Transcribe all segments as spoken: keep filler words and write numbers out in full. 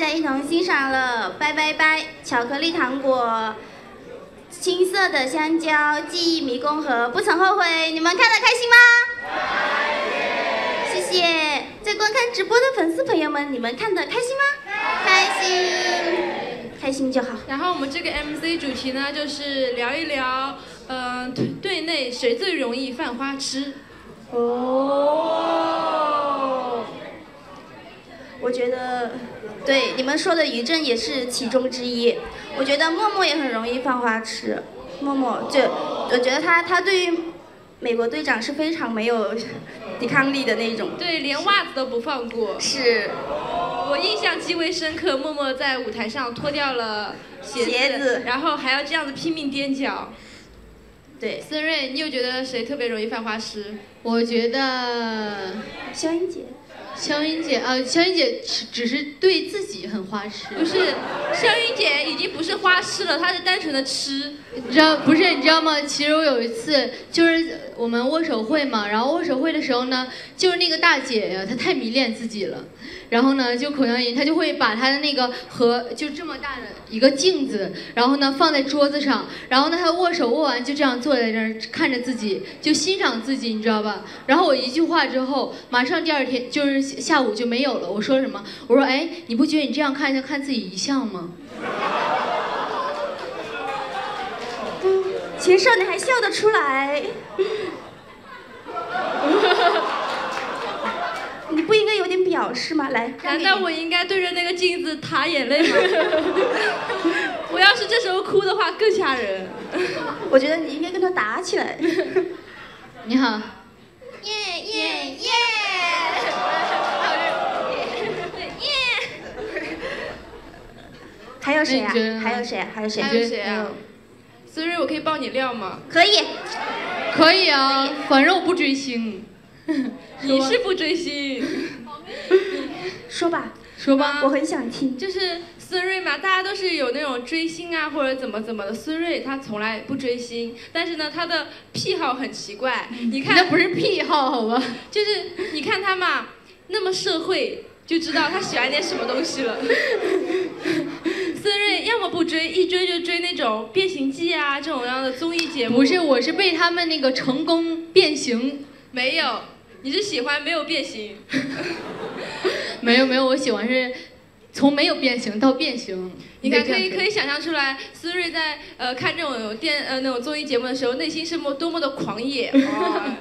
才一同欣赏了拜拜拜巧克力糖果、青色的香蕉、记忆迷宫和不曾后悔，你们看得开心吗？谢谢。在观看直播的粉丝朋友们，你们看得开心吗？开心，开心就好。 然后我们这个 M C 主题呢，就是聊一聊，嗯、呃，队内谁最容易犯花痴？ 哦，我觉得，对你们说的于正也是其中之一。我觉得默默也很容易犯花痴。默默，就我觉得他他对于美国队长是非常没有抵抗力的那种。 对，连袜子都不放过。 是。 我印象极为深刻，默默在舞台上脱掉了鞋子， 鞋子然后还要这样子拼命踮脚。 对， 森瑞，你有觉得谁特别容易犯花痴？ 我觉得肖英姐。 肖英姐啊，肖英姐只只是对自己很花痴。 不是，肖英姐已经不是花痴了，她是单纯的痴。 你知道不是？你知道吗？其实我有一次就是我们握手会嘛，然后握手会的时候呢，就是那个大姐呀，她太迷恋自己了。然后呢，就口腔音，她就会把她的那个和就这么大的一个镜子，然后呢放在桌子上，然后呢她握手握完就这样坐在这儿看着自己，就欣赏自己，你知道吧？然后我一句话之后，马上第二天就是下午就没有了。我说什么？我说哎，你不觉得你这样看像看自己遗像吗？ 嗯，禽兽你还笑得出来？你不应该有点表示吗？来， 难道我应该对着那个镜子淌眼泪吗？我要是这时候哭的话更吓人。 我觉得你应该跟他打起来。 你好。 耶耶耶！耶！还有谁啊？还有谁啊？还有谁？ 还有谁啊？孙瑞，我可以爆你料吗？ 可以。 可以啊，反正我不追星。 你是不追星？ 说吧， 说吧， 我很想听。 就是孙瑞嘛，大家都是有那种追星啊，或者怎么怎么的。孙瑞他从来不追星，但是呢，他的癖好很奇怪。你看， 那不是癖好，好吧？ 就是你看他嘛，那么社会，就知道他喜欢点什么东西了。孙瑞要么不追，一追就追那种变形记啊这种样的综艺节目。 不是，我是被他们那个成功变形。 没有。你是喜欢没有变形？ 没有没有，我喜欢是从没有变形到变形。 你看，可以可以想象出来，孙瑞在呃看这种电呃那种综艺节目的时候，内心是么多么的狂野。哦，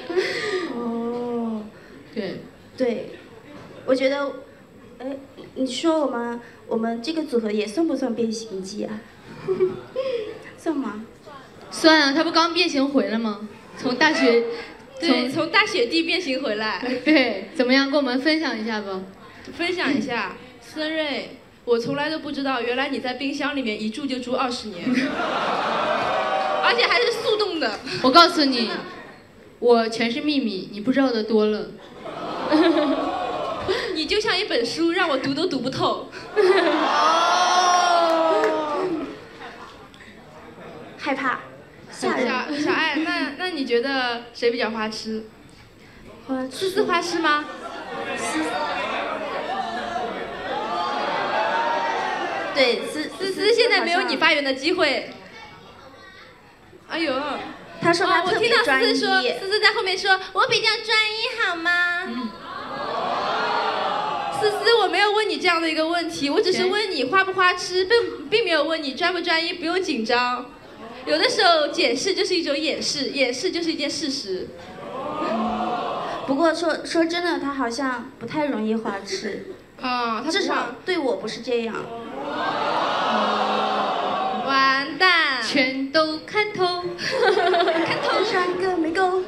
哦， 对对，我觉得，哎，你说我们我们这个组合也算不算变形记啊？算吗？ 算啊，他不刚变形回来吗？从大学。 对，从大雪地变形回来。 对，怎么样？跟我们分享一下吧。 分享一下，孙瑞，我从来都不知道，原来你在冰箱里面一住就住二十年，而且还是速冻的。 我告诉你，我全是秘密，你不知道的多了。 你就像一本书，让我读都读不透。 害怕。 小小爱，那那你觉得谁比较花痴？ 花思思花痴吗？ 对，思思思现在没有你发言的机会。哎呦， 他说他特别专一。 我听到思思说，思思在后面说，我比较专一，好吗？嗯。思思，我没有问你这样的一个问题，我只是问你花不花痴，并并没有问你专不专一，不用紧张。有的时候解释就是一种掩饰，掩饰就是一件事实。 不过说说真的，他好像不太容易花痴。 啊、哦， 至少对我不是这样。 哦、完蛋， 全都看透， 看透三个没够。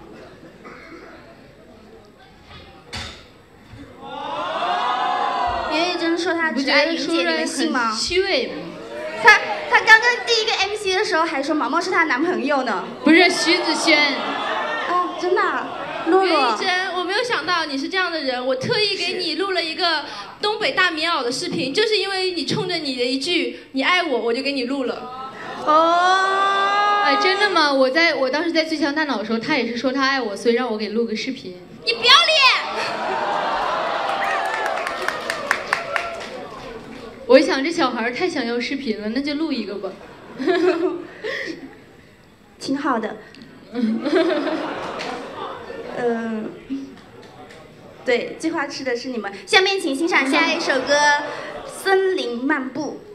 袁玉珍说他只爱云姐，你们信吗？ 虚伪吗？ 他他刚刚第一个 M C 的时候还说毛毛是她男朋友呢。 不是徐子轩。 哦，真的、啊。洛洛。 袁以真，我没有想到你是这样的人，我特意给你录了一个东北大棉袄的视频，就是因为你冲着你的一句“你爱我”，我就给你录了。 哦。哎，真的吗？我在我当时在最强大脑的时候，他也是说他爱我，所以让我给录个视频。 你不要脸！ 我一想这小孩太想要视频了，那就录一个吧。 挺好的。嗯，对，最花痴的是你们。下面请欣赏下一首歌《森林漫步》。